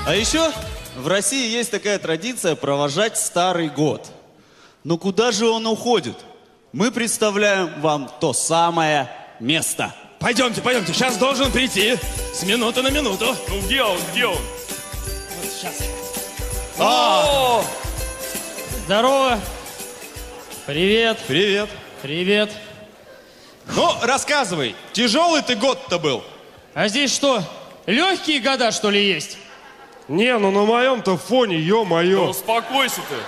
А еще в России есть такая традиция провожать Старый год. Но куда же он уходит? Мы представляем вам то самое место. Пойдемте, пойдемте, сейчас должен прийти. С минуты на минуту. Ну где он, где он? Вот сейчас. О! Здорово. Привет. Привет. Привет. Ну, рассказывай, тяжелый ты год-то был? А здесь что, легкие года, что ли, есть? Не, ну на моем-то фоне, Да ё-моё. успокойся ты.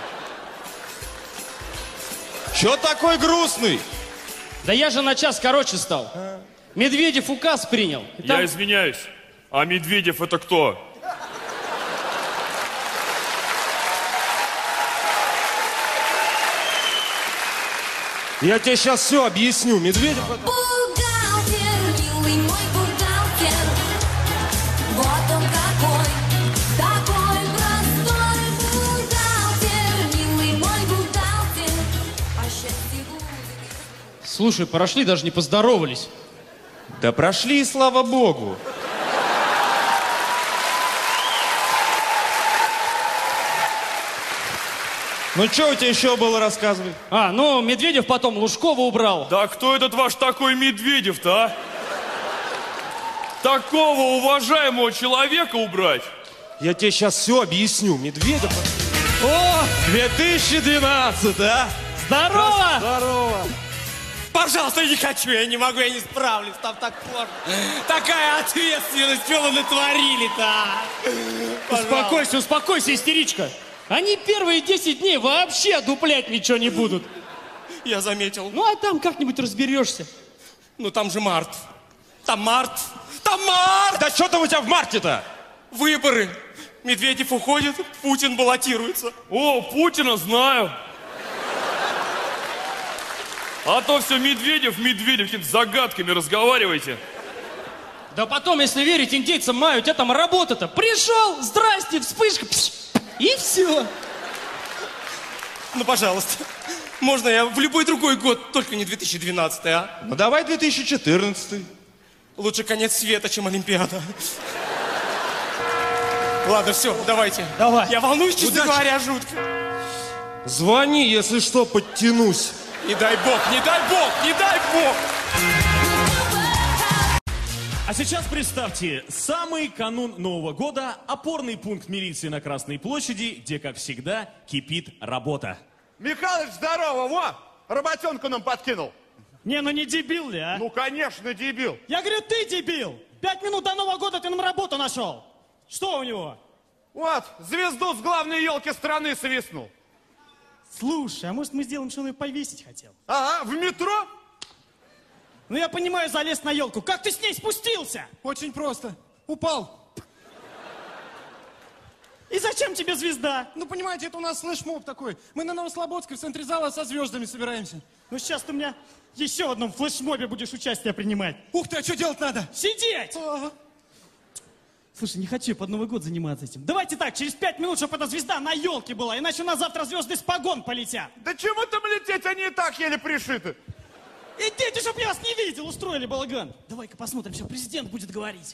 Чё такой грустный? Да я же на час короче стал. Медведев указ принял. И Я там- извиняюсь. А Медведев это кто? Я тебе сейчас все объясню. Медведев это... Бухгалтер, милый мой бухгалтер, вот он такой простой бухгалтер, милый мой бухгалтер, а счастье будет. Слушай, прошли, даже не поздоровались. Да прошли, и слава богу. Ну что у тебя еще было рассказывать? А, ну, Медведев потом Лужкова убрал. Да кто этот ваш такой Медведев-то, а? Такого уважаемого человека убрать? Я тебе сейчас все объясню. Медведев... О, 2012, а? здорово! Здорово. Пожалуйста, я не хочу, я не могу, я не справлюсь, там так сложно. Такая ответственность, что вы натворили-то, а? Успокойся, успокойся, истеричка. Они первые 10 дней вообще дуплять ничего не будут. Я заметил. Ну, а там как-нибудь разберешься. Ну там же март. Там март. Там март! Да что там у тебя в марте-то? Выборы. Медведев уходит, Путин баллотируется. О, Путина знаю. А то все Медведев, какими-то загадками разговариваете. Да потом, если верить индейцам майя, у тебя там работа-то. Пришел, здрасте, вспышка, пш, и все. Ну, пожалуйста. Можно я в любой другой год, только не 2012, а? Ну давай 2014. Лучше конец света, чем Олимпиада. Ладно, все, давайте. Давай. Я волнуюсь, честно Удачи. говоря, жутко. Звони, если что, подтянусь. Не дай бог, не дай бог, не дай бог! А сейчас представьте, самый канун Нового года, опорный пункт милиции на Красной площади, где, как всегда, кипит работа. Михалыч, здорово, во! Работенку нам подкинул. Не, ну не дебил ли, а? Ну, конечно, дебил. Я говорю, ты дебил! 5 минут до Нового года ты нам работу нашел. Что у него? Вот, звезду с главной елки страны свистнул. Слушай, а может мы сделаем, что он ее повесить хотел? Ага, в метро? Ну я понимаю, залез на елку. Как ты с ней спустился? Очень просто. Упал. И зачем тебе звезда? Ну, понимаете, это у нас флешмоб такой. Мы на Новослободской в центре зала со звездами собираемся. Ну сейчас ты у меня еще в одном флешмобе будешь участие принимать. Ух ты, а что делать надо? Сидеть! Ага. Слушай, не хочу под Новый год заниматься этим. Давайте так, через 5 минут, чтобы эта звезда на елке была, иначе у нас завтра звезды с погон полетят. Да чему там лететь, они и так еле пришиты. Идите, чтоб я вас не видел, устроили балаган. Давай-ка посмотрим, что президент будет говорить.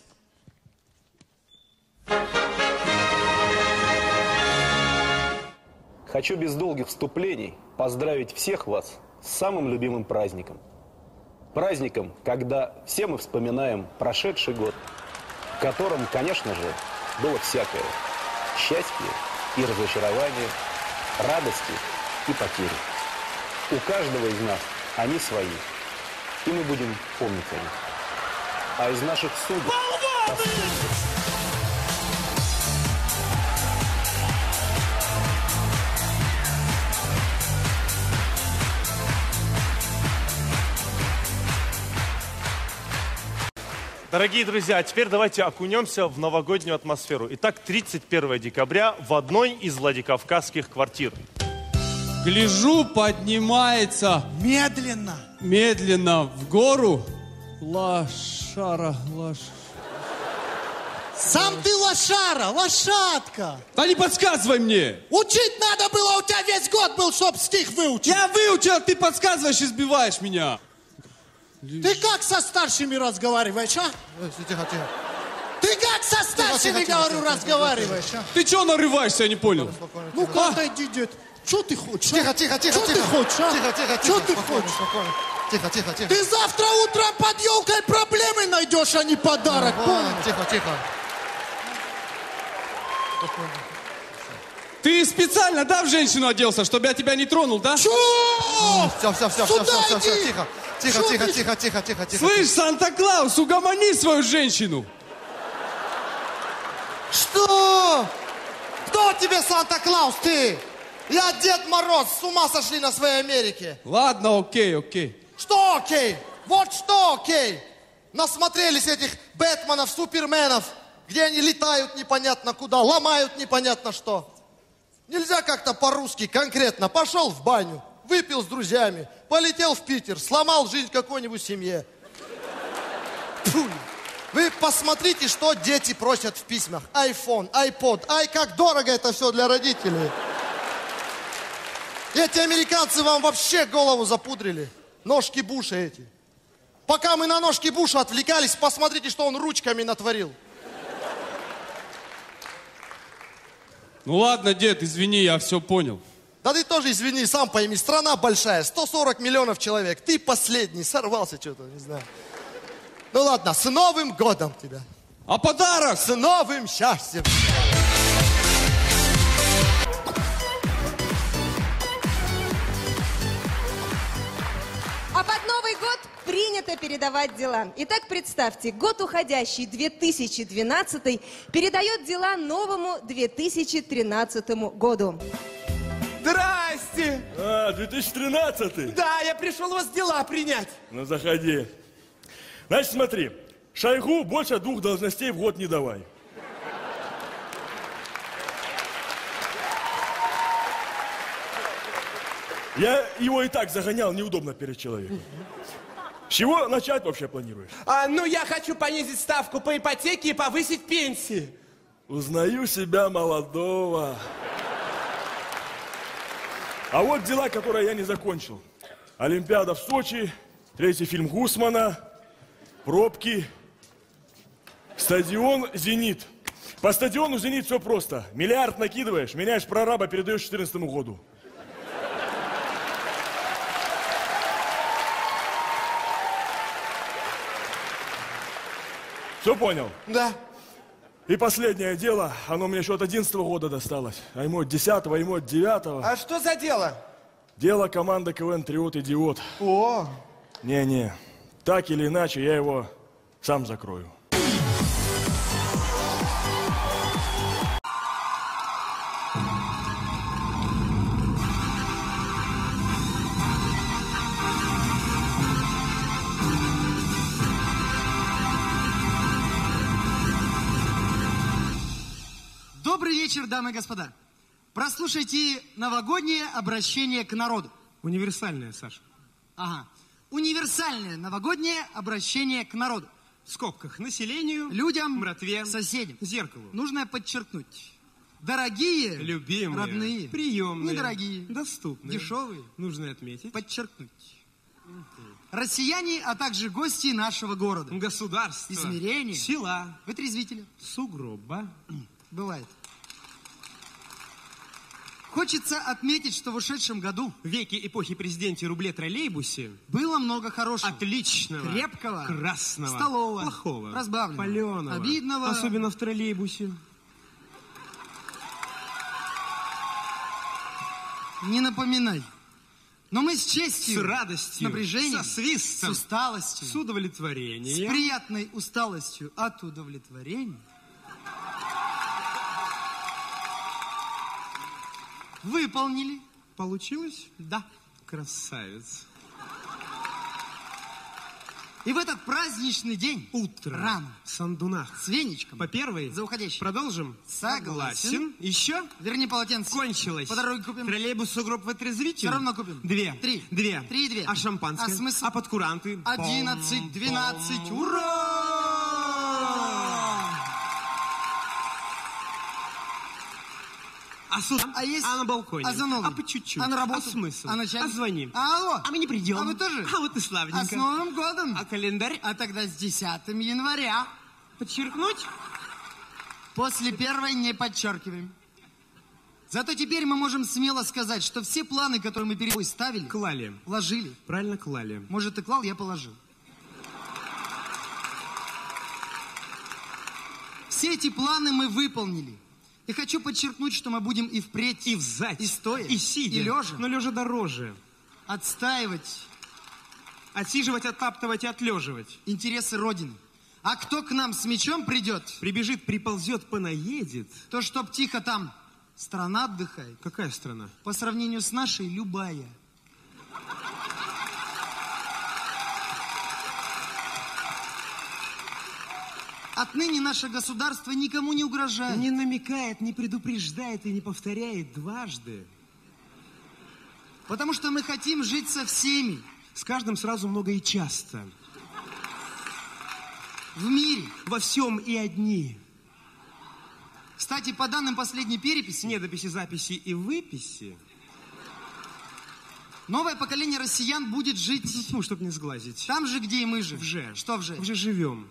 Хочу без долгих вступлений поздравить всех вас с самым любимым праздником. Праздником, когда все мы вспоминаем прошедший год, в котором, конечно же, было всякое. Счастье и разочарование, радости и потери. У каждого из нас они свои, и мы будем помнить о них. А из наших судеб... Дорогие друзья, а теперь давайте окунемся в новогоднюю атмосферу. Итак, 31 декабря в одной из владикавказских квартир. Гляжу, поднимается Медленно. медленно в гору лошара. Сам ты лошара, лошадка. Да не подсказывай мне! Учить надо было, у тебя весь год был, чтоб стих выучить. Я выучил, а ты подсказываешь и сбиваешь меня. Ты как со старшими разговариваешь, а? Тихо, тихо. Ты как со старшими, тихо, говорю, тихо. разговариваешь, а? Ты чё нарываешься, я не понял? Ну-ка, отойди, дед. Что ты хочешь? Тихо, тихо, тихо, Что тихо. ты хочешь, а? Тихо, тихо, Что тихо. ты Спокойно, хочешь? спокойно. Тихо, тихо, тихо. Ты завтра утром под елкой проблемы найдешь, а не подарок, понял? Тихо, тихо. Ты специально, да, в женщину оделся, чтобы я тебя не тронул, да? Чё? Все, Сюда иди! тихо. Тихо, Что тихо, ты- тихо, тихо, тихо, тихо. Слышь, Санта-Клаус, угомони свою женщину. Что? Кто тебе Санта-Клаус, ты? Я Дед Мороз, с ума сошли на своей Америке. Ладно, окей, окей. Что окей? Вот что окей? Насмотрелись этих Бэтменов, Суперменов, где они летают непонятно куда, ломают непонятно что. Нельзя как-то по-русски конкретно. Пошел в баню, выпил с друзьями, полетел в Питер, сломал жизнь какой-нибудь семье. Фу. Вы посмотрите, что дети просят в письмах. iPhone, iPod. Ай, как дорого это все для родителей. Эти американцы вам вообще голову запудрили. Ножки Буша эти. Пока мы на ножки Буша отвлекались, посмотрите, что он ручками натворил. Ну ладно, дед, извини, я все понял. Да ты тоже извини, сам пойми, страна большая, 140 миллионов человек. Ты последний, сорвался что-то, не знаю. Ну ладно, с Новым годом тебя. А подарок? С новым счастьем. А под Новый год принято передавать дела. Итак, представьте, год уходящий, 2012, передает дела новому 2013 году. Здрасте! А, 2013? Да, я пришел у вас дела принять. Ну, заходи. Значит, смотри, Шойгу больше 2 должностей в год не давай. Я его и так загонял неудобно перед человеком. С чего начать вообще планируешь? Ну, я хочу понизить ставку по ипотеке и повысить пенсии. Узнаю себя молодого. А вот дела, которые я не закончил. Олимпиада в Сочи, 3-й фильм Гусмана, пробки, стадион «Зенит». По стадиону «Зенит» все просто. Миллиард накидываешь, меняешь прораба, передаешь 2014 году. Все понял? Да. И последнее дело, оно мне еще от 11 года досталось. А ему от 10-го, а ему от 9-го. А что за дело? Дело команды КВН «Триот Идиот». О! Не-не, так или иначе я его сам закрою. Добрый вечер, дамы и господа. Прослушайте новогоднее обращение к народу. Универсальная, Саша. Ага. Универсальное новогоднее обращение к народу. В скобках. Населению, людям, братве, соседям. зеркалу. Нужно подчеркнуть. Дорогие, Любимые, родные, приемные, недорогие, доступные, дешевые. Нужно отметить. Подчеркнуть. Россияне, а также гости нашего города. Государство. Измерения. Села. Вытрезвители. Сугроба. Бывает. Хочется отметить, что в ушедшем году В веке эпохи президенте рубле-троллейбусе было много хорошего. отличного, Крепкого. красного, Столового. плохого, Разбавленного. паленого, Обидного. особенно в троллейбусе. Не напоминай. Но мы с честью, С радостью, с напряжением, со свистом, с усталостью, с удовлетворением, с приятной усталостью от удовлетворения выполнили. Получилось? Да. Красавец. И в этот праздничный день Утро. рано В Сандунах. с веничком По первой. за уходящий. Продолжим? Согласен. Еще? Верни полотенце. Кончилось. По дороге купим. Троллейбус сугроб вытрезвитель? Все равно купим. 2. Три. 2. 3 и 2. А шампанское? А смысл? А подкуранты? 11, 12. Ура! А сюда? А есть? А на балконе? А за новым? А по чуть-чуть? А на работу? А смысл? А начальник? А звоним? Алло. А мы не придем. А вы тоже? А вот и славненько. А с Новым годом? А календарь? А тогда с 10 января. Подчеркнуть? После первой не подчеркиваем. Зато теперь мы можем смело сказать, что все планы, которые мы перед собой ставили... Клали. Ложили. Правильно клали. Может, ты клал, я положил. Все эти планы мы выполнили. И хочу подчеркнуть, что мы будем и впредь, и взять, и стоя, и сидя, и лежа. Но лежа дороже. Отстаивать. Отсиживать, оттаптывать и отлеживать. Интересы Родины. А кто к нам с мечом придет? Прибежит, приползет, понаедет. То, чтоб тихо там страна отдыхает. Какая страна? По сравнению с нашей, любая. Отныне наше государство никому не угрожает. Не намекает, не предупреждает и не повторяет дважды. Потому что мы хотим жить со всеми. С каждым сразу много и часто. В мире. Во всем и одни. Кстати, по данным последней переписи... Недописи, записи и выписи. Новое поколение россиян будет жить... Ну, чтобы не сглазить. Там же, где и мы же. Вже. Что вже? Вже живем.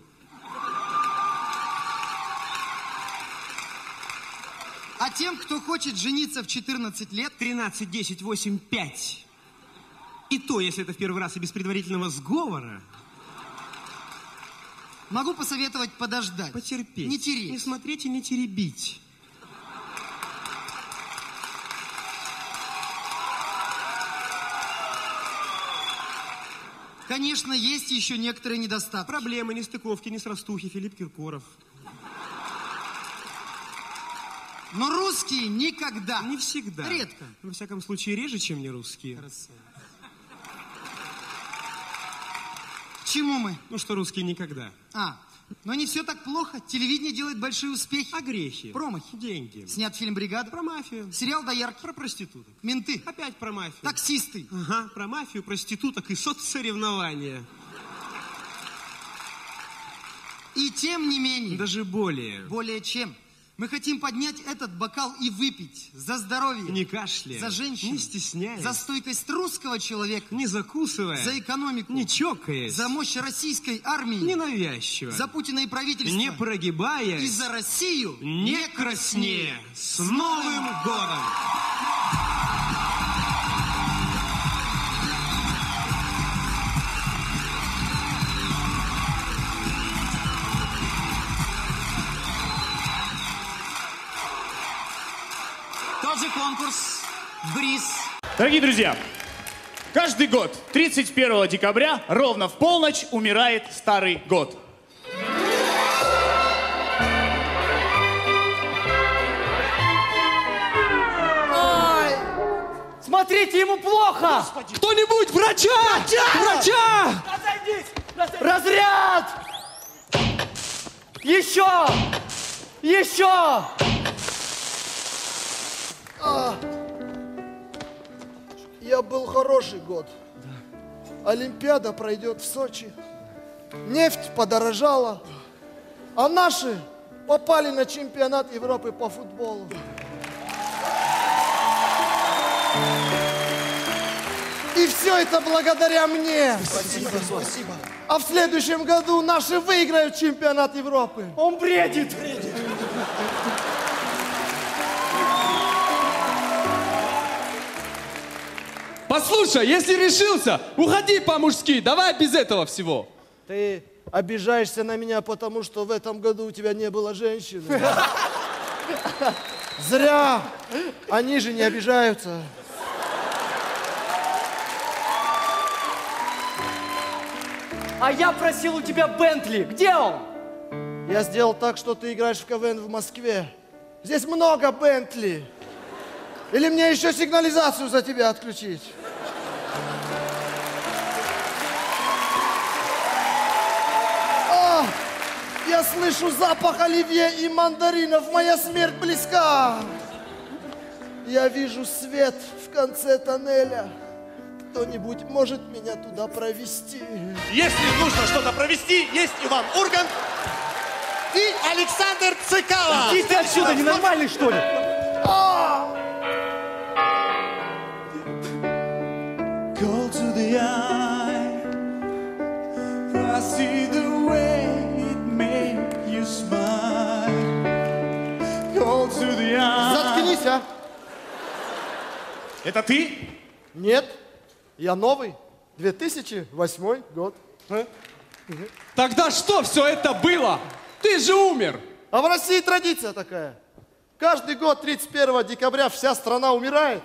А тем, кто хочет жениться в 14 лет... 13, 10, 8, 5. И то, если это в первый раз и без предварительного сговора... Могу посоветовать подождать. Потерпеть. Не тереть. Не смотреть и не теребить. Конечно, есть еще некоторые недостатки. Проблемы, нестыковки, несрастухи, Филипп Киркоров. Но русские никогда. Не всегда. Редко. Во всяком случае, реже, чем не русские. Красава. К чему мы? Ну, что русские никогда. Но не все так плохо. Телевидение делает большие успехи. А грехи? Промахи. Деньги. Снят фильм «Бригада». Про мафию. Сериал «Доярки». Про проституток. Менты. Опять про мафию. Таксисты. Ага, про мафию, проституток и соцсоревнования. И тем не менее. Даже более. Более чем. Мы хотим поднять этот бокал и выпить за здоровье. Не кашляя. За женщин. Не стесняясь. За стойкость русского человека. Не закусывая. За экономику. Не чокаясь. За мощь российской армии. Ненавязчиво. За Путина и правительство. Не прогибаясь. И за Россию. Не краснее. С Новым годом! Тот же конкурс. Бриз. Дорогие друзья, каждый год 31 декабря ровно в полночь умирает Старый год. Ай! Смотрите, ему плохо! Кто-нибудь, врача! Врача! Разряд! Еще! Еще! Я был хороший год. Олимпиада пройдет в Сочи. Нефть подорожала. А наши попали на чемпионат Европы по футболу. И все это благодаря мне. Спасибо, спасибо. А в следующем году наши выиграют чемпионат Европы. Он бредит. Послушай, если решился, уходи по-мужски, давай без этого всего. Ты обижаешься на меня, потому что в этом году у тебя не было женщины. Зря. Они же не обижаются. А я просил у тебя Бентли. Где он? Я сделал так, что ты играешь в КВН в Москве. Здесь много Бентли. Или мне еще сигнализацию за тебя отключить? Я слышу запах оливье и мандаринов. Моя смерть близка. Я вижу свет в конце тоннеля. Кто-нибудь может меня туда провести? Если нужно что-то провести, есть Иван Ургант и Александр Цикало. Иди ты отсюда, ненормальный, что ли? Cold to the eye, I see the way it made you smile. go to the end. Заткнись, а. Это ты? Нет, я новый. 2008 год. Тогда что все это было? Ты же умер. А в России традиция такая. Каждый год 31 декабря вся страна умирает.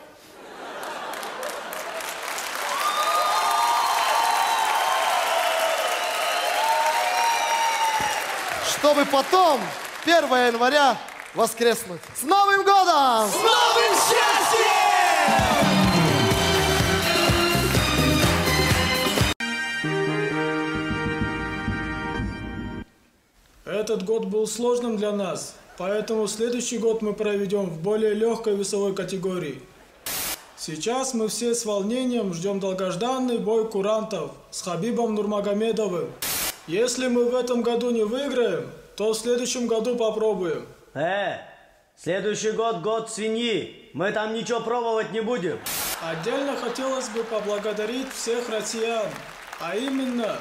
Чтобы потом 1 января воскреснуть. С Новым годом! С новым счастьем! Этот год был сложным для нас, поэтому следующий год мы проведем в более легкой весовой категории. Сейчас мы все с волнением ждем долгожданный бой курантов с Хабибом Нурмагомедовым. Если мы в этом году не выиграем, то в следующем году попробуем. Следующий год год свиньи. Мы там ничего пробовать не будем. Отдельно хотелось бы поблагодарить всех россиян, а именно...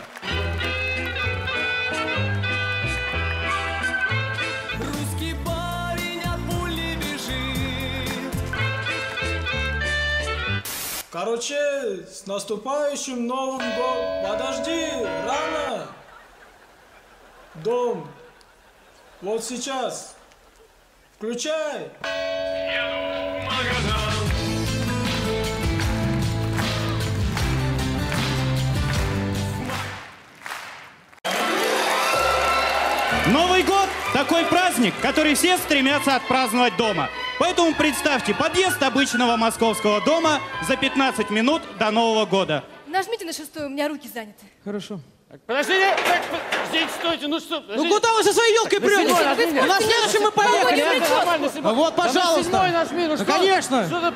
Русский парень от пули бежит. Короче, с наступающим Новым годом. Подожди, рано. Дом. Вот сейчас. Включай. Новый год – такой праздник, который все стремятся отпраздновать дома. Поэтому представьте, подъезд обычного московского дома за 15 минут до Нового года. Нажмите на 6, у меня руки заняты. Хорошо. Подождите, стойте, ну что? Ну куда вы со своей елкой прете? На следующем мы поехали. Вот, пожалуйста. Ну, конечно.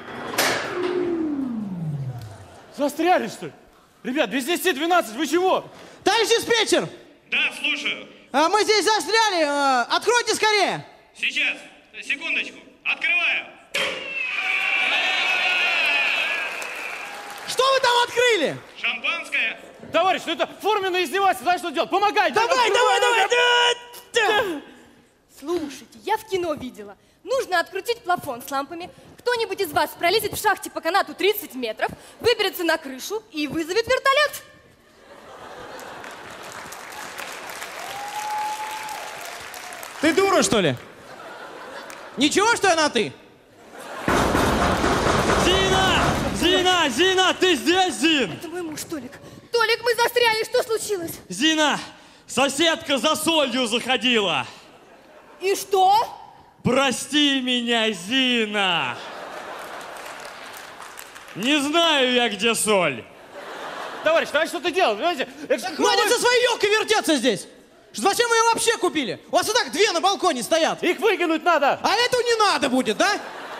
Застряли, что ли? Ребят, без 10-12, вы чего? Товарищ диспетчер! Да, слушаю. Мы здесь застряли. Откройте скорее. Сейчас, секундочку. Открываю. Что вы там открыли? Шампанское. Товарищ, ну это форменное издевательство, знаешь, что делать? Помогайте! Давай! Слушайте, я в кино видела. Нужно открутить плафон с лампами. Кто-нибудь из вас пролезет в шахте по канату 30 метров, выберется на крышу и вызовет вертолет. Ты дура, что ли? Ничего, что я на ты? Зина, ты здесь, Зин? Это мой муж, Толик. Толик, мы застряли, что случилось? Зина, соседка за солью заходила. И что? Прости меня, Зина. Не знаю я, где соль. Товарищ, что ты делаешь? Хватит со своей елкой вертеться здесь! Зачем вы ее вообще купили? У вас и так 2 на балконе стоят. Их выкинуть надо. А эту не надо будет, да?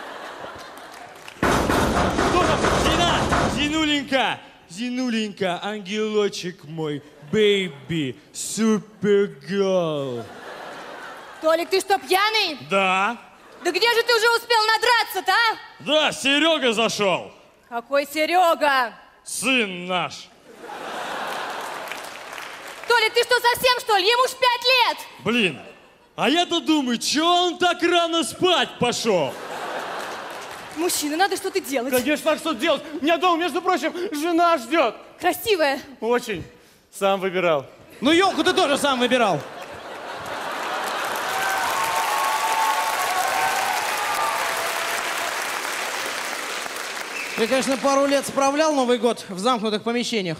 Зинуленька, ангелочек мой, бэйби, супергерл. Толик, ты что, пьяный? Да. Да где же ты уже успел надраться-то, а? Да, Серега зашел. Какой Серега? Сын наш. Толик, ты что, совсем, что ли? Ему ж 5 лет. Блин, а я-то думаю, чего он так рано спать пошел? Мужчина, надо что-то делать. Конечно, надо что-то делать. У меня дома, между прочим, жена ждет. Красивая. Очень. Сам выбирал. Ну, елку ты тоже сам выбирал. Я, конечно, пару лет справлял Новый год в замкнутых помещениях.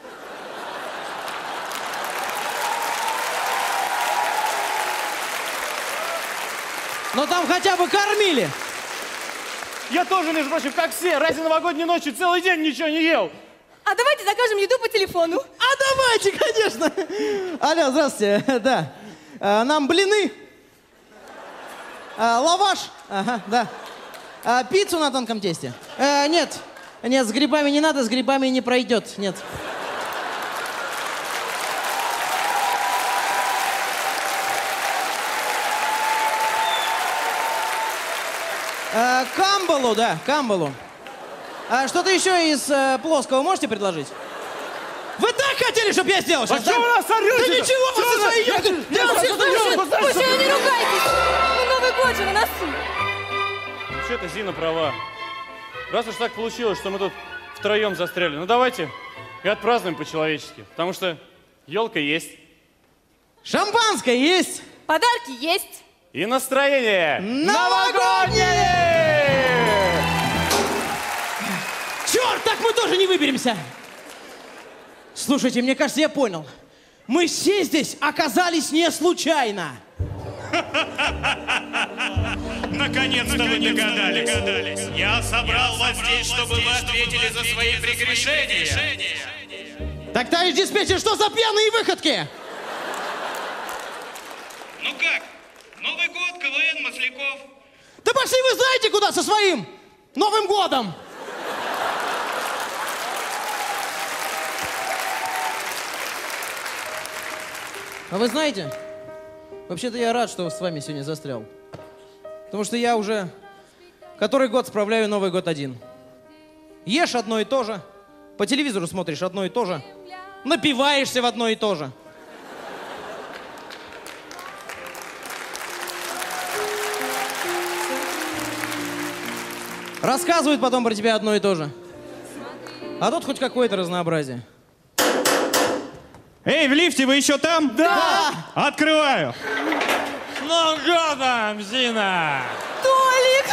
Но там хотя бы кормили. Я тоже, между прочим, как все, ради новогодней ночи целый день ничего не ел. А давайте закажем еду по телефону. А давайте, конечно. Алло, здравствуйте. Да. Нам блины. Лаваш. Ага, да. Пиццу на тонком тесте. Нет. Нет, с грибами не надо, с грибами не пройдет. Нет. Камбалу, да, камбалу. Что-то еще из плоского можете предложить? Вы так хотели, чтобы я сделал сейчас? А что вы нас орете? Да ничего, вы со своей елкой! Слушай, не ругайтесь! Новый год же на носу. Вообще-то Зина права. Раз уж так получилось, что мы тут втроем застряли, ну давайте и отпразднуем по-человечески. Потому что елка есть. Шампанское есть. Подарки есть. И настроение новогоднее! Черт, так мы тоже не выберемся. Слушайте, мне кажется, я понял. Мы все здесь оказались не случайно. Наконец-то вы догадались. Я собрал вас здесь, чтобы вы ответили за свои прегрешения. Так, товарищ диспетчер, что за пьяные выходки? Ну как? Новый год, КВН, Масляков. Да пошли вы знаете куда со своим Новым годом. А вы знаете, вообще-то я рад, что с вами сегодня застрял. Потому что я уже который год справляю Новый год один. Ешь одно и то же, по телевизору смотришь одно и то же, напиваешься в одно и то же. Рассказывают потом про тебя одно и то же. А тут хоть какое-то разнообразие. Эй, в лифте вы еще там? Да! Открываю. С Новым годом, Зина! Толик!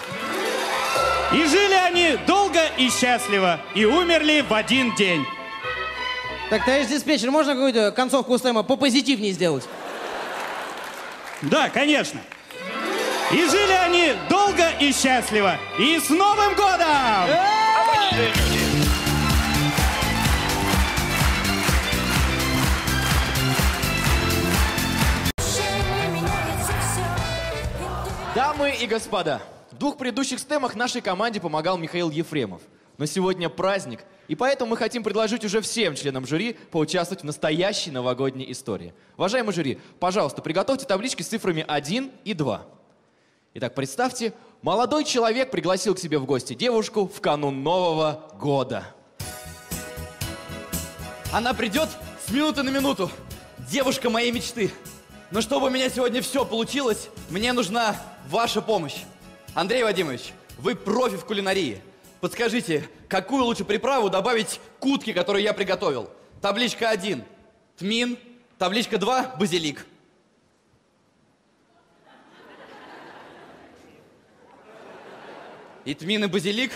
И жили они долго и счастливо, и умерли в один день. Так, товарищ диспетчер, можно какую-то концовку устема попозитивнее сделать? Да, конечно. И жили они долго и счастливо. И с Новым годом! Дамы и господа, в двух предыдущих стемах нашей команде помогал Михаил Ефремов. Но сегодня праздник, и поэтому мы хотим предложить уже всем членам жюри поучаствовать в настоящей новогодней истории. Уважаемый жюри, пожалуйста, приготовьте таблички с цифрами 1 и 2. Итак, представьте, молодой человек пригласил к себе в гости девушку в канун Нового года. Она придет с минуты на минуту. Девушка моей мечты. Но чтобы у меня сегодня все получилось, мне нужна ваша помощь. Андрей Вадимович, вы профи в кулинарии. Подскажите, какую лучше приправу добавить к утке, которую я приготовил? Табличка 1 – тмин. Табличка 2 – базилик. И тмин, и базилик?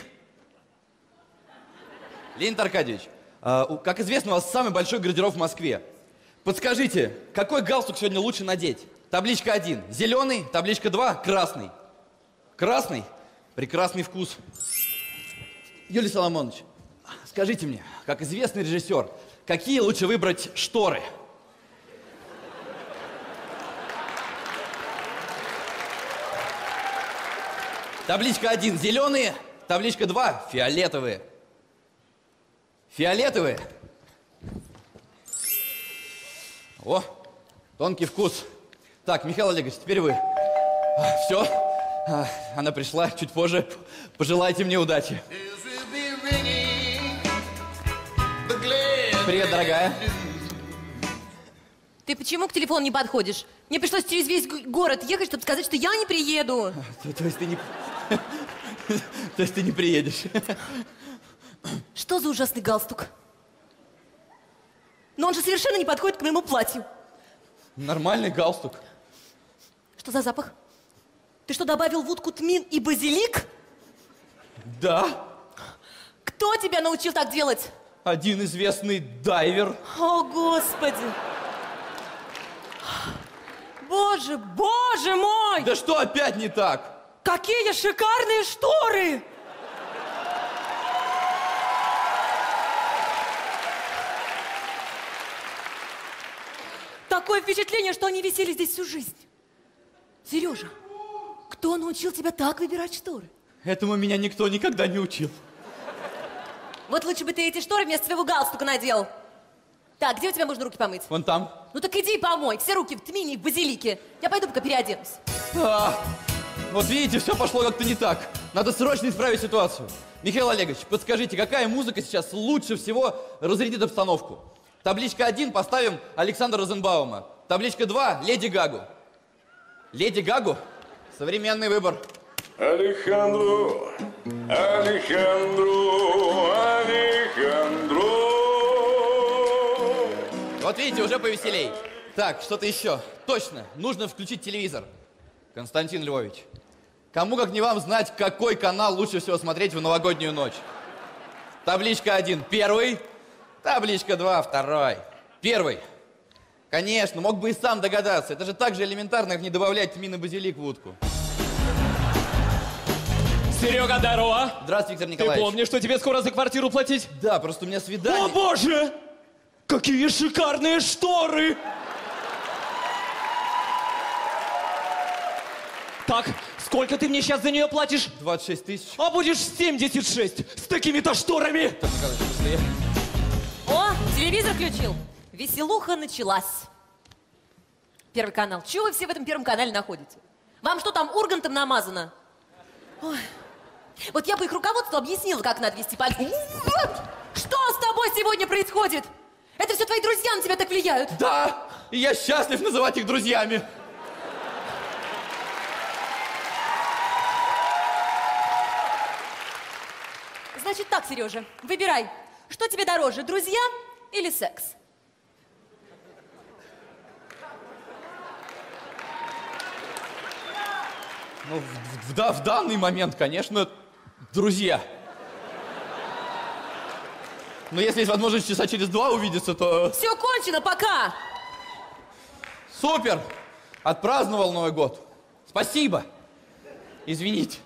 Леонид Аркадьевич, как известно, у вас самый большой гардероб в Москве. Подскажите, какой галстук сегодня лучше надеть? Табличка 1 – зеленый, табличка 2 – красный. Красный? Прекрасный вкус. Юлий Соломонович, скажите мне, как известный режиссер, какие лучше выбрать шторы? Табличка 1 – зеленые, табличка 2 – фиолетовые. Фиолетовые? О, тонкий вкус. Так, Михаил Олегович, теперь вы. Все, она пришла чуть позже. Пожелайте мне удачи. Привет, дорогая. Ты почему к телефону не подходишь? Мне пришлось через весь город ехать, чтобы сказать, что я не приеду. То есть ты не... То есть ты не приедешь? Что за ужасный галстук? Но он же совершенно не подходит к моему платью. Нормальный галстук. Что за запах? Ты что, добавил в утку тмин и базилик? Да. Кто тебя научил так делать? Один известный дайвер. О, Господи! Боже, боже мой! Да что опять не так? Какие шикарные шторы! Такое впечатление, что они висели здесь всю жизнь. Сережа, кто научил тебя так выбирать шторы? Этому меня никто никогда не учил. Вот лучше бы ты эти шторы вместо своего галстука надел. Так, где у тебя можно руки помыть? Вон там. Ну так иди и помой. Все руки в тмине и в базилике. Я пойду пока переоденусь. Вот видите, все пошло как-то не так. Надо срочно исправить ситуацию. Михаил Олегович, подскажите, какая музыка сейчас лучше всего разрядит обстановку? Табличка 1 поставим Александра Розенбаума. Табличка 2 Леди Гагу. Леди Гагу? Современный выбор. Алехандро, Алехандро, Алехандро. Вот видите, уже повеселей. Так, что-то еще. Точно, нужно включить телевизор. Константин Львович, кому как не вам знать, какой канал лучше всего смотреть в новогоднюю ночь? Табличка 1 – первый, табличка 2 – второй. Первый. Конечно, мог бы и сам догадаться. Это же так же элементарно, как не добавлять тмин и базилик в утку. Серега, здорово. Здравствуй, Виктор Николаевич. Ты помнишь, что тебе скоро за квартиру платить? Да, просто у меня свидание. О, боже! Какие шикарные шторы! Так, сколько ты мне сейчас за нее платишь? 26 тысяч. А будешь 76 с такими-то шторами! Виктор Николаевич, просто я... О, телевизор включил. Веселуха началась. Первый канал. Чего вы все в этом Первом канале находите? Вам что там, ургантом намазано? Ой. Вот я бы их руководству объяснила, как надо вести политику. Что с тобой сегодня происходит? Это все твои друзья на тебя так влияют? Да, и я счастлив называть их друзьями. Значит так, Сережа, выбирай, что тебе дороже, друзья или секс? Ну, в данный момент, конечно, друзья. Но если есть возможность часа через 2 увидеться, то... Все кончено, пока! Супер! Отпраздновал Новый год. Спасибо. Извините.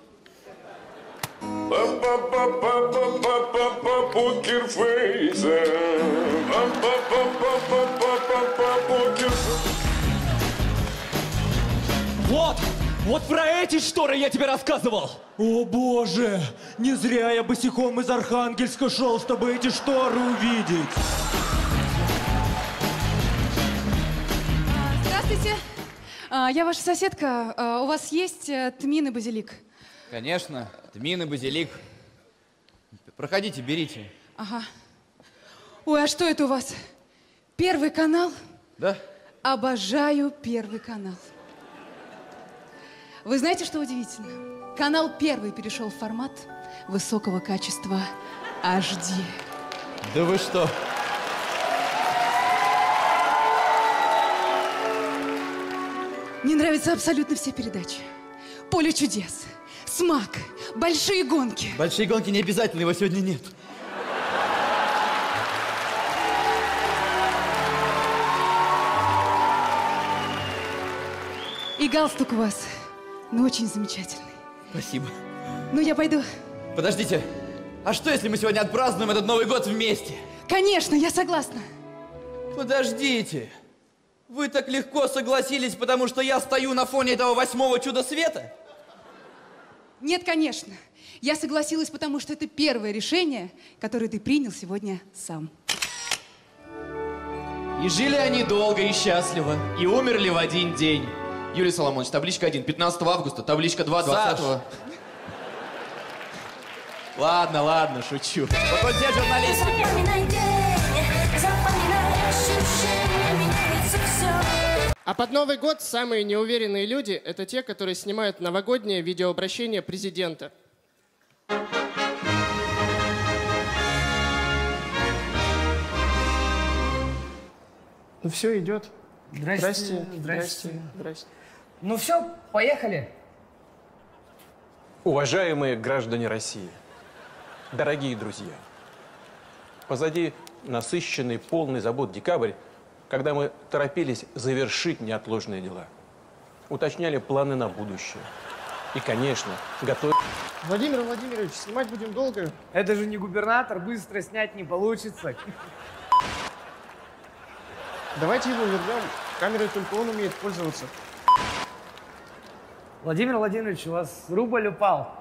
Вот про эти шторы я тебе рассказывал. О боже, не зря я босиком из Архангельска шел, чтобы эти шторы увидеть. Здравствуйте. Я ваша соседка. У вас есть тмин и базилик? Конечно, тмин и базилик. Проходите, берите. Ага. Ой, а что это у вас? Первый канал? Да? Обожаю Первый канал. Вы знаете, что удивительно? Канал Первый перешел в формат высокого качества HD. Да вы что? Мне нравятся абсолютно все передачи. Поле чудес, Смак, большие гонки. Большие гонки не обязательно, его сегодня нет. И галстук у вас, ну, очень замечательный. Спасибо. Ну, я пойду. Подождите, а что, если мы сегодня отпразднуем этот Новый год вместе? Конечно, я согласна. Подождите. Вы так легко согласились, потому что я стою на фоне этого 8-го чуда света? Нет, конечно. Я согласилась, потому что это первое решение, которое ты принял сегодня сам. И жили они долго и счастливо, и умерли в один день. Юрий Соломонович, табличка 1, 15 августа, табличка 2, 20-го. Ладно, ладно, шучу. Факультет журналистики. А под Новый год самые неуверенные люди – это те, которые снимают новогоднее видеообращение президента. Ну все, идет. Здрасте. Здрасте. Ну все, поехали. Уважаемые граждане России, дорогие друзья, позади насыщенный, полный забот декабрь, когда мы торопились завершить неотложные дела, уточняли планы на будущее и, конечно, готовили... Владимир Владимирович, снимать будем долго. Это же не губернатор, быстро снять не получится. Давайте его вернем. Камерой только он умеет пользоваться. Владимир Владимирович, у вас рубль упал.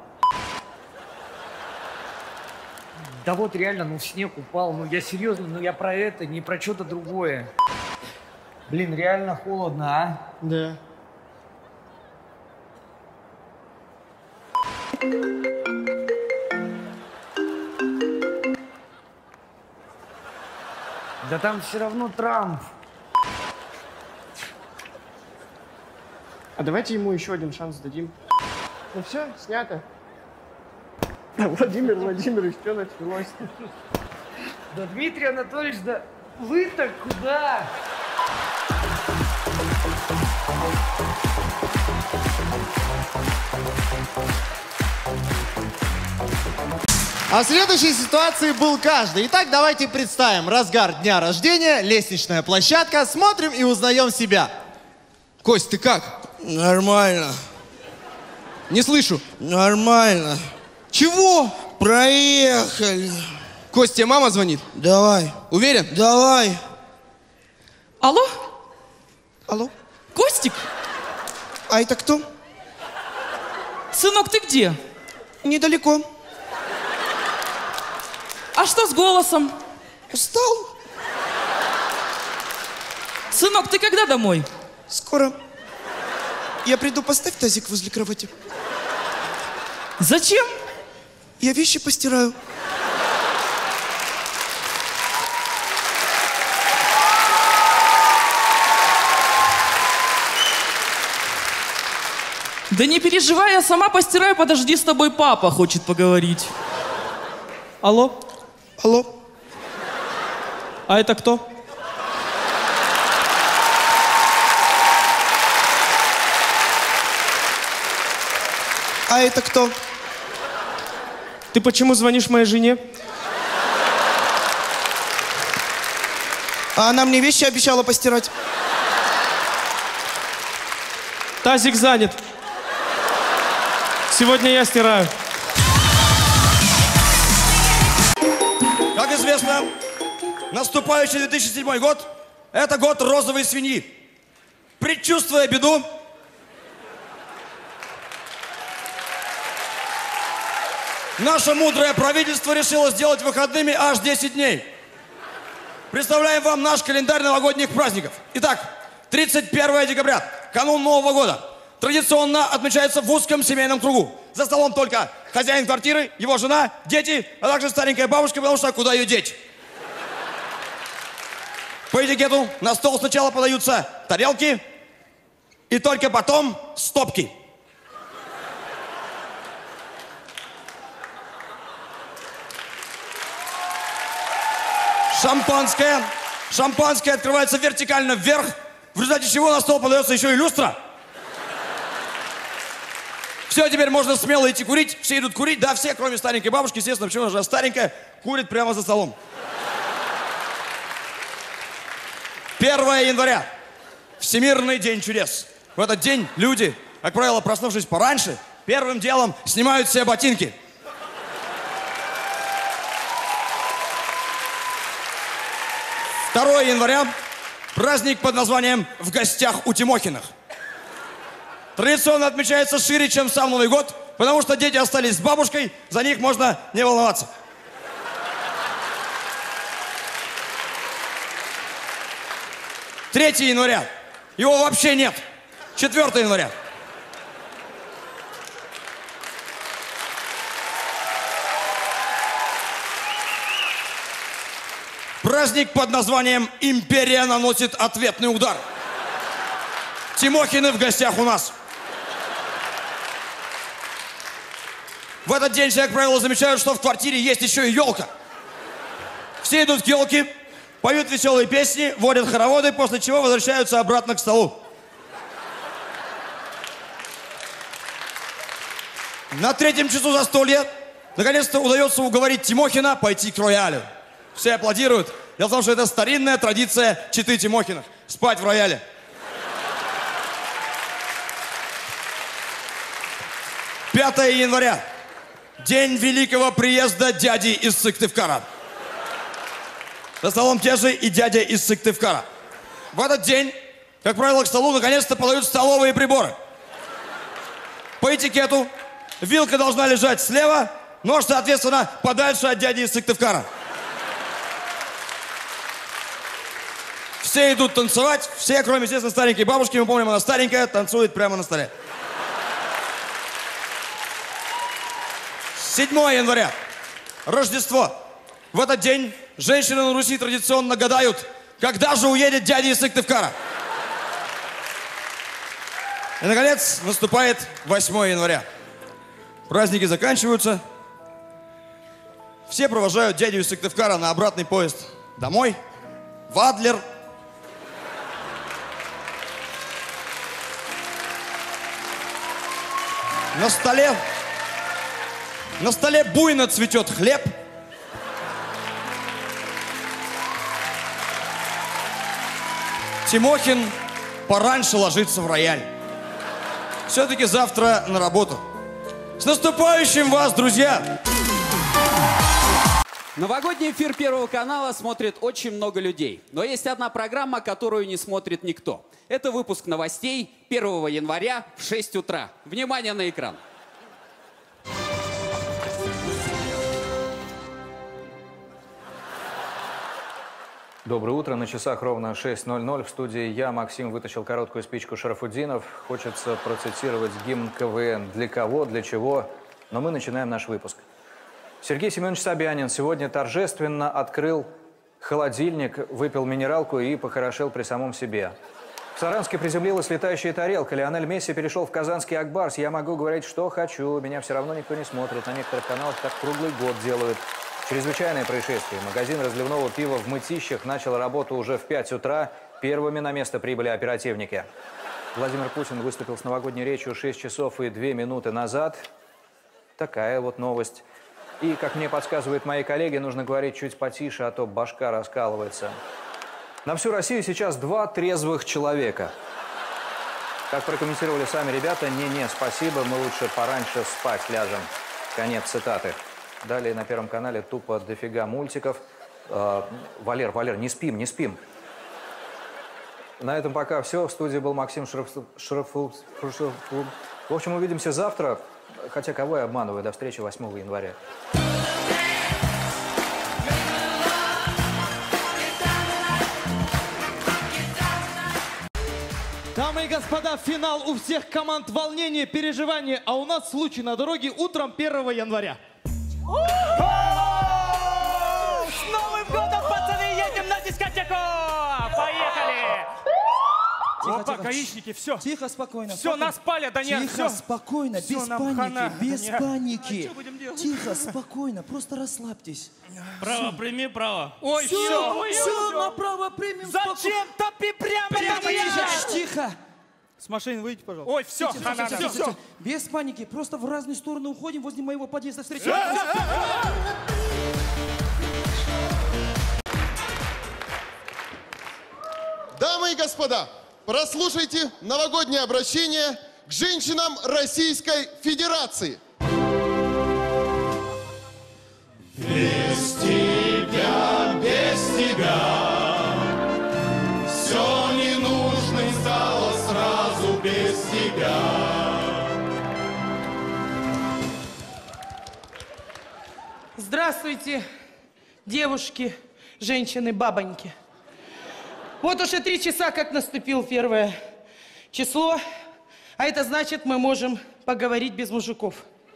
Да вот реально, ну снег упал. Ну я серьезно, ну я про это, не про что-то другое. Блин, реально холодно, а? Да. Да там все равно Трамп. А давайте ему еще один шанс дадим. Ну все, снято. Владимир Владимирович, что началось? Да, Дмитрий Анатольевич, да вы-то куда? А в следующей ситуации был каждый. Итак, давайте представим. Разгар дня рождения, лестничная площадка. Смотрим и узнаем себя. Кость, ты как? Нормально. Не слышу. Нормально. Чего? Проехали. Кость, тебе мама звонит? Давай. Уверен? Давай. Алло? Алло? Костик? А это кто? Сынок, ты где? Недалеко. А что с голосом? Устал. Сынок, ты когда домой? Скоро. Я приду, поставь тазик возле кровати. Зачем? Я вещи постираю. Да не переживай, я сама постираю, подожди, с тобой папа хочет поговорить. Алло? Алло? А это кто? А это кто? Ты почему звонишь моей жене? А она мне вещи обещала постирать. Тазик занят. Сегодня я стираю. Как известно, наступающий 2007 год – это год розовой свиньи. Предчувствуя беду, наше мудрое правительство решило сделать выходными аж 10 дней. Представляем вам наш календарь новогодних праздников. Итак, 31 декабря, канун Нового года, традиционно отмечается в узком семейном кругу. За столом только хозяин квартиры, его жена, дети, а также старенькая бабушка, потому что куда ее деть? По этикету на стол сначала подаются тарелки и только потом стопки. Шампанское открывается вертикально вверх, в результате чего на стол подается еще и люстра. Все, теперь можно смело идти курить. Все идут курить, да, все, кроме старенькой бабушки, естественно, почему она же старенькая, курит прямо за столом. 1 января. Всемирный день чудес. В этот день люди, как правило, проснувшись пораньше, первым делом снимают себе ботинки. Второе января. Праздник под названием «В гостях у Тимохиных». Традиционно отмечается шире, чем сам Новый год, потому что дети остались с бабушкой, за них можно не волноваться. 3 января. Его вообще нет. 4 января. Праздник под названием «Империя наносит ответный удар». Тимохины в гостях у нас. В этот день все, как правило, замечают, что в квартире есть еще и елка. Все идут к елке, поют веселые песни, водят хороводы, после чего возвращаются обратно к столу. На 3-м часу застолья наконец-то удается уговорить Тимохина пойти к роялю. Все аплодируют. Дело в том, что это старинная традиция четы Тимохиных – спать в рояле. 5 января. День великого приезда дяди из Сыктывкара. За столом те же и дядя из Сыктывкара. В этот день, как правило, к столу наконец-то подают столовые приборы. По этикету вилка должна лежать слева, нож, соответственно, подальше от дяди из Сыктывкара. Все идут танцевать, все, кроме, естественно, старенькой бабушки, мы помним, она старенькая, танцует прямо на столе. 7 января. Рождество. В этот день женщины на Руси традиционно гадают, когда же уедет дядя из Сыктывкара. И, наконец, наступает 8 января. Праздники заканчиваются. Все провожают дядю из Сыктывкара на обратный поезд домой, в Адлер. На столе буйно цветет хлеб. Тимохин пораньше ложится в рояль. Все-таки завтра на работу. С наступающим вас, друзья! Новогодний эфир Первого канала смотрит очень много людей. Но есть одна программа, которую не смотрит никто. Это выпуск новостей 1 января в 6 утра. Внимание на экран. Доброе утро. На часах ровно 6:00. В студии я, Максим, вытащил короткую спичку Шарафутдинов. Хочется процитировать гимн КВН. Для кого, для чего? Но мы начинаем наш выпуск. Сергей Семенович Собянин сегодня торжественно открыл холодильник, выпил минералку и похорошел при самом себе. В Саранске приземлилась летающая тарелка. Лионель Месси перешел в казанский Акбарс. Я могу говорить, что хочу. Меня все равно никто не смотрит. На некоторых каналах так круглый год делают. Чрезвычайное происшествие. Магазин разливного пива в Мытищах начал работу уже в 5 утра. Первыми на место прибыли оперативники. Владимир Путин выступил с новогодней речью 6 часов и 2 минуты назад. Такая вот новость. И, как мне подсказывают мои коллеги, нужно говорить чуть потише, а то башка раскалывается. На всю Россию сейчас 2 трезвых человека. Как прокомментировали сами ребята, не-не, спасибо, мы лучше пораньше спать ляжем. Конец цитаты. Далее на Первом канале тупо дофига мультиков. Валер, не спим. На этом пока все. В студии был Максим Шарафутдинов. В общем, увидимся завтра. Хотя кого я обманываю? До встречи 8 января. Дамы и господа, финал. У всех команд волнение, переживание, а у нас случай на дороге утром 1 января. С Новым годом, пацаны, едем на дискотеку! Поехали! Опа, гаишники, все. Тихо, спокойно. Все, нас палят, да нет, Тихо, все. спокойно, Всё, без нам паники, хана. без Да нет. паники. А что будем делать? Тихо, спокойно, просто расслабьтесь. Право, прими право. Ой, Все, направо примем. Зачем топи прямо на меня? Тихо. С машины выйдите, пожалуйста. Ой, все, Все. Без паники, просто в разные стороны уходим, возле моего подъезда встречаем. Дамы и господа, прослушайте новогоднее обращение к женщинам Российской Федерации. Без тебя, все ненужным стало сразу без тебя. Здравствуйте, девушки, женщины, бабоньки. Вот уже 3 часа, как наступил 1 число, а это значит, мы можем поговорить без мужиков.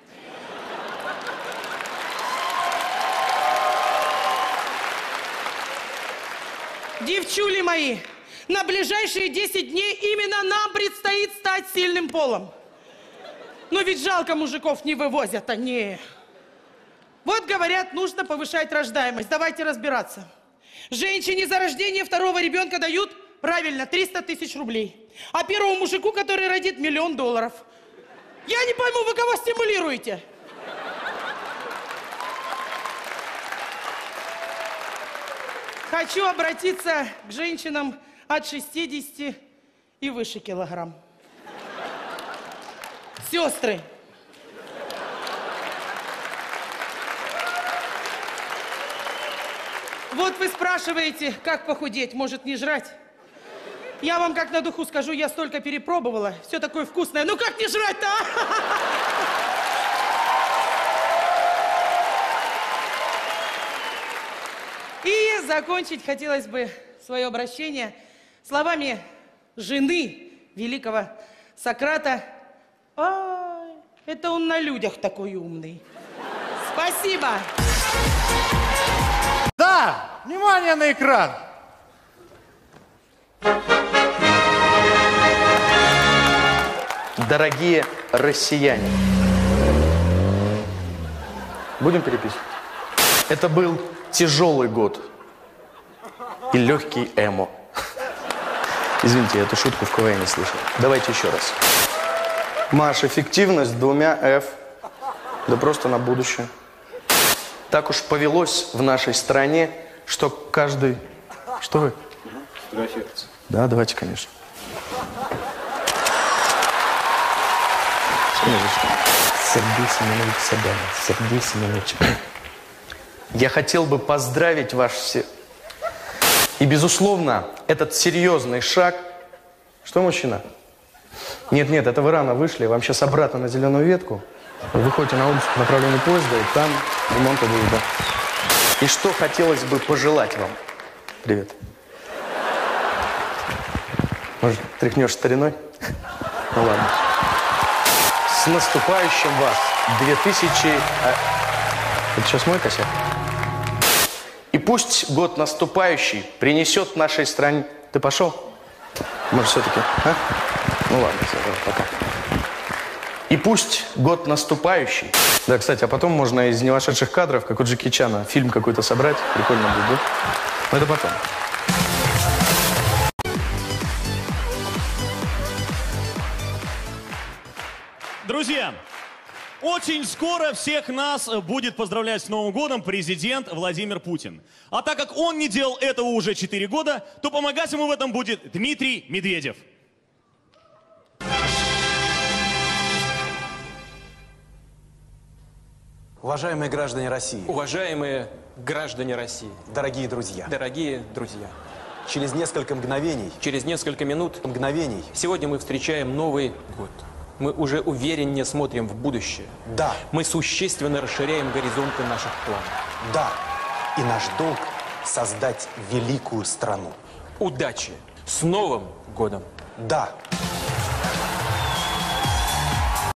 Девчули мои, на ближайшие 10 дней именно нам предстоит стать сильным полом. Но ведь жалко мужиков не вывозят они. Вот говорят, нужно повышать рождаемость. Давайте разбираться. Женщине за рождение 2-го ребенка дают, правильно, 300 000 рублей. А первому мужику, который родит, $1 000 000. Я не пойму, вы кого стимулируете? Хочу обратиться к женщинам от 60 и выше килограмм. Сестры. Вот вы спрашиваете, как похудеть, может не жрать? Я вам как на духу скажу, я столько перепробовала, все такое вкусное. Ну как не жрать-то, а? И закончить хотелось бы свое обращение словами жены великого Сократа. Ай, это он на людях такой умный. Спасибо. Да, внимание на экран. дорогие россияне. Будем переписывать? Это был тяжелый год и легкий эмо. Извините, я эту шутку в КВН не слышал. Давайте еще раз. Маш, эффективность 2 F. Да просто на будущее. Так уж повелось в нашей стране, что каждый... Что вы? Фотографироваться. Да, давайте, конечно. Сергей Семенович Собянин. Сергей Семенович. Я хотел бы поздравить вас всех. И, безусловно, этот серьезный шаг... Что, мужчина? Нет, это вы рано вышли. Вам сейчас обратно на зеленую ветку. Вы выходите на улицу в направлении поезда, и там ремонт будет, да. И что хотелось бы пожелать вам? Привет. Может, тряхнешь стариной? Ну ладно. С наступающим вас. 2000... Это сейчас мой косяк? И пусть год наступающий принесет нашей стране... Ты пошел? Может, все-таки, а? Ну ладно, все, пока. И пусть год наступающий... Да, кстати, а потом можно из невошедших кадров, как у Джеки Чана, фильм какой-то собрать. Прикольно будет, да? Но это потом. Друзья, очень скоро всех нас будет поздравлять с Новым годом президент Владимир Путин. А так как он не делал этого уже 4 года, то помогать ему в этом будет Дмитрий Медведев. Уважаемые граждане России. Уважаемые граждане России. Дорогие друзья. Дорогие друзья. Через несколько мгновений. Через несколько минут. Мгновений. Сегодня мы встречаем Новый год. Мы уже увереннее смотрим в будущее. Да. Мы существенно расширяем горизонты наших планов. Да. И наш долг создать великую страну. Удачи. С Новым годом. Да.